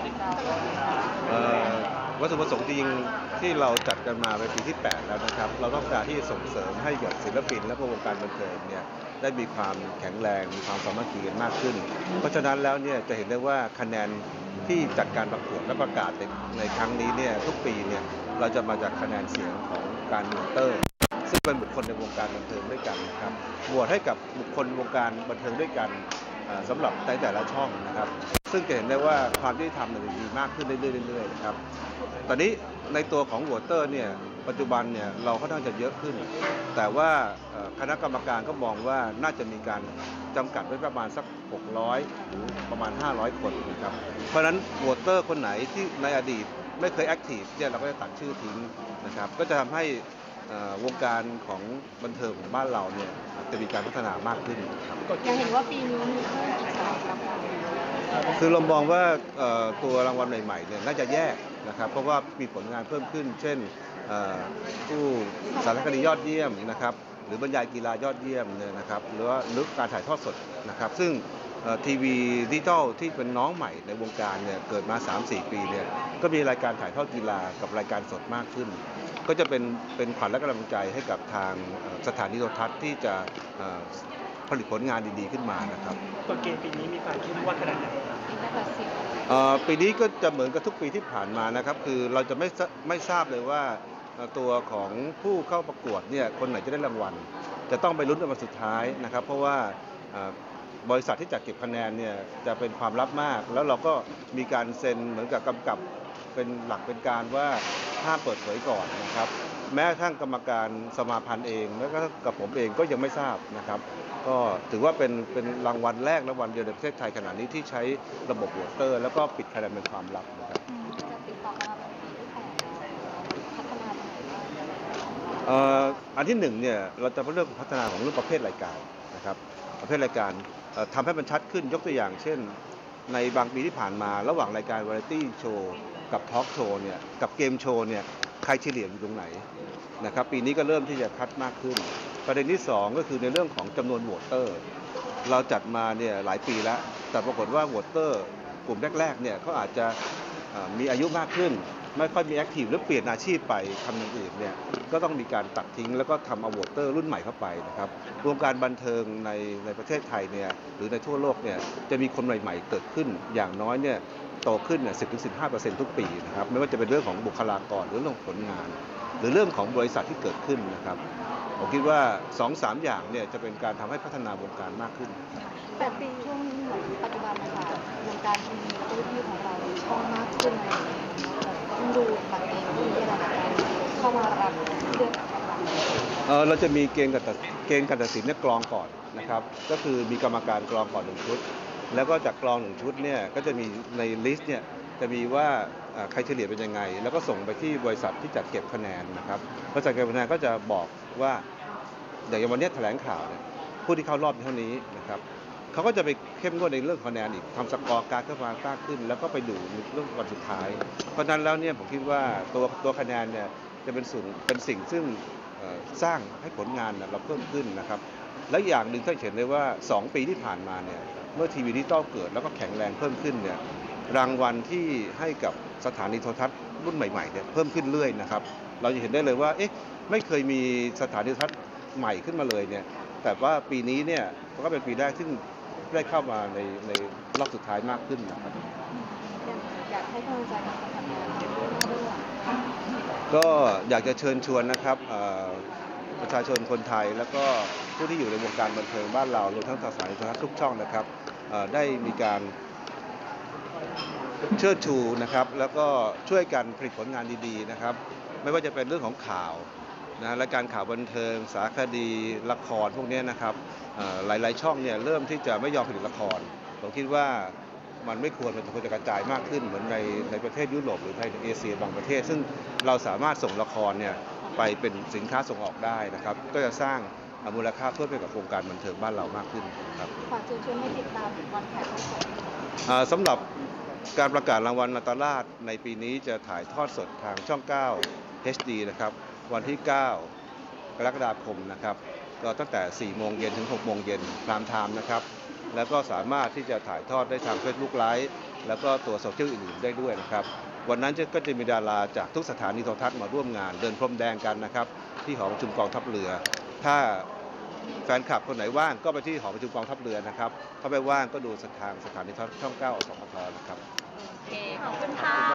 วัตถุประสงค์จริงที่เราจัดกันมาเป็นปีที่ 8 แล้วนะครับเราต้องการที่ส่งเสริมให้กับศิลปินและวงการบันเทิงเนี่ยได้มีความแข็งแรงมีความสามัคคีกันมากขึ้นเพราะฉะนั้นแล้วเนี่ยจะเห็นได้ว่าคะแนนที่จัดการประกวดและประกาศในครั้งนี้เนี่ยทุกปีเนี่ยเราจะมาจากคะแนนเสียงของการโหวตเตอร์ซึ่งเป็นบุคคลในวงการบันเทิงด้วยกันนะครับโหวตให้กับบุคคลวงการบันเทิงด้วยกันสำหรับแต่ละช่องนะครับซึ่งจะเห็นได้ว่าความยุติธรรมมันดีมากขึ้นเรื่อยๆนะครับตอนนี้ในตัวของโหวตเตอร์เนี่ยปัจจุบันเนี่ยเราค่อนข้างจะเยอะขึ้นแต่ว่าคณะกรรมการก็มองว่าน่าจะมีการจำกัดไว้ประมาณสัก600หรือประมาณ500คนนะครับเพราะฉะนั้นโหวตเตอร์คนไหนที่ในอดีตไม่เคยแอคทีฟเนี่ยเราก็จะตัดชื่อทิ้งนะครับก็จะทำให้วงการของบันเทิงของบ้านเราเนี่ยจะมีการพัฒนามากขึ้นครับยังเห็นว่าปีนี้มีเพิ่มอีก3รางวัลคือเรามองว่าตัวรางวัลใหม่ๆเนี่ยน่าจะแยกนะครับเพราะว่ามีผลงานเพิ่มขึ้นเช่นผู้สารคดียอดเยี่ยมนะครับหรือบรรยายกีฬายอดเยี่ยมเนี่ยนะครับหรือว่าการถ่ายทอดสดนะครับซึ่งทีวีดิจิทัลที่เป็นน้องใหม่ในวงการเนี่ยเกิดมา 3-4 ปีเนี่ยก็มีรายการถ่ายทอดกีฬากับรายการสดมากขึ้นก็จะเป็นขวัญและกำลังใจให้กับทางสถานีโทรทัศน์ที่จะผลิตผลงานดีๆขึ้นมานะครับกฎเกณฑ์ปีนี้มีความเข้มงวดขนาดไหนปีนี้ก็จะเหมือนกับทุกปีที่ผ่านมานะครับคือเราจะไม่ทราบเลยว่าตัวของผู้เข้าประกวดเนี่ยคนไหนจะได้รางวัลจะต้องไปลุ้นในวันสุดท้ายนะครับเพราะว่าบริษัทที่จัดเก็บคะแนนเนี่ยจะเป็นความลับมากแล้วเราก็มีการเซ็นเหมือนกับกำกับเป็นหลักเป็นการว่าห้ามเปิดเผยก่อนนะครับแม้กระทั่งกรรมการสมาพันธ์เองแล้วก็กับผมเองก็ยังไม่ทราบนะครับก็ถือว่าเป็นรางวัลแรกรางวัลเดียวในประเทศไทยขณะนี้ที่ใช้ระบบโหวตเตอร์แล้วก็ปิดคะแนนเป็นความลับนะครับจะติดต่อมาเป็นปีที่8พัฒนาอันที่1เนี่ยเราจะเริ่มพัฒนาของเรื่องประเภทรายการนะครับประเภทรายการทำให้มันชัดขึ้นยกตัวอย่างเช่นในบางปีที่ผ่านมาระหว่างรายการวาไรตี้โชว์กับทอล์กโชว์เนี่ยกับเกมโชว์เนี่ยใครเฉลี่ยอยู่ตรงไหนนะครับปีนี้ก็เริ่มที่จะคัดมากขึ้นประเด็นที่2ก็คือในเรื่องของจำนวนโหวตเตอร์เราจัดมาเนี่ยหลายปีแล้วแต่ปรากฏว่าโหวตเตอร์กลุ่มแรกๆเนี่ยเขาอาจจะมีอายุมากขึ้นไม่ค่อยมีแอคทีฟหรือเปลี่ยนอาชีพไปทำอย่างอื่นเนี่ยก็ต้องมีการตัดทิ้งแล้วก็ทำเอาโหวตเตอร์รุ่นใหม่เข้าไปนะครับวงการบันเทิงในประเทศไทยเนี่ยหรือในทั่วโลกเนี่ยจะมีคนใหม่ๆเกิดขึ้นอย่างน้อยเนี่ยโตขึ้นเนี่ย10-15% ทุกปีนะครับไม่ว่าจะเป็นเรื่องของบุคลากรหรือเรื่องผลงานหรือเรื่องของบริษัทที่เกิดขึ้นนะครับผมคิดว่า 2-3 อย่างเนี่ยจะเป็นการทำให้พัฒนาวงการมากขึ้น 8 ปีช่วงปัจจุบันนะคะวงการทีวีและวิทยุของเราช่องมากขึ้นต้องดูบัตรเองที่อะไรกันเข้ามารับเลือกเราจะมีเกณฑ์การตัดสินเนี่ยกรองก่อนนะครับก็คือมีกรรมการกรองก่อน1 ชุดแล้วก็จากกรอง1 ชุดเนี่ยก็จะมีในลิสต์เนี่ยจะมีว่าใครเฉลี่ยเป็นยังไงแล้วก็ส่งไปที่บริษัทที่จัดเก็บคะแนนนะครับบริษัทเก็บคะแนนก็จะบอกว่าอย่างวันนี้แถลงข่าวเนี่ยผู้ที่เข้ารอบเท่านี้นะครับเขาก็จะไปเข้มงวดในเรื่องคะแนนอีกทำสกอร์การขึ้นมามากขึ้นแล้วก็ไปดูเรื่องวันสุดท้ายเพราะฉะนั้นแล้วเนี่ยผมคิดว่าตัวคะแนนเนี่ยจะเป็นสิ่งซึ่งสร้างให้ผลงานเราเพิ่มขึ้นนะครับและอย่างหนึ่งท่านเห็นได้ว่า2 ปีที่ผ่านมาเนี่ยเมื่อทีวีดิจิตอลเกิดแล้วก็แข็งแรงเพิ่มขึ้นเนี่ยรางวัลที่ให้กับสถานีโทรทัศน์รุ่นใหม่ๆเนี่ยเพิ่มขึ้นเรื่อยนะครับเราจะเห็นได้เลยว่าไม่เคยมีสถานีโทรทัศน์ใหม่ขึ้นมาเลยเนี่ยแต่ว่าปีนี้เนี่ยก็เป็นปีแรกซึ่งได้เข้ามาในรอบสุดท้ายมากขึ้นนะครับอยากให้กำลังใจกับการทำงานก็อยากจะเชิญชวนนะครับประชาชนคนไทยแล้วก็ผู้ที่อยู่ในวงการบันเทิงบ้านเรารวมทั้งสถานีโทรทัศน์ทุกช่องนะครับได้มีการเชิดชูนะครับแล้วก็ช่วยกันผลิตผลงานดีๆนะครับไม่ว่าจะเป็นเรื่องของข่าวนะรายการข่าวบันเทิงสารคดีละครพวกนี้นะครับหลายๆช่องเนี่ยเริ่มที่จะไม่ยอมผลิตละครผมคิดว่ามันไม่ควรจะกระจายมากขึ้นเหมือนในประเทศยุโรปหรือในเอเชียบางประเทศซึ่งเราสามารถส่งละครเนี่ยไปเป็นสินค้าส่งออกได้นะครับก็จะสร้างมูลค่าเพิ่มให้กับวงการบันเทิงบ้านเรามากขึ้นครับฝากเชิญชวนให้ติดตามวันถ่ายทอดสดสำหรับการประกาศรางวัลนาตราชในปีนี้จะถ่ายทอดสดทางช่อง 9 HD นะครับวันที่ 9 กรกฎาคมนะครับก็ตั้งแต่ 4 โมงเย็นถึง 6 โมงเย็นพรามไทม์นะครับแล้วก็สามารถที่จะถ่ายทอดได้ทาง Facebook Live แล้วก็ตัวโซเชียลอื่นๆได้ด้วยนะครับวันนั้นก็จะมีดาราจากทุกสถานีโทรทัศน์มาร่วมงานเดินพรมแดงกันนะครับที่หอประชุมกองทัพเรือถ้าแฟนคลับคนไหนว่างก็ไปที่หอประชุมกองทัพเรือนะครับถ้าไม่ว่างก็ดูทางสถานีช่อง 9 อสมทนะครับโอเค ขอบคุณค่ะ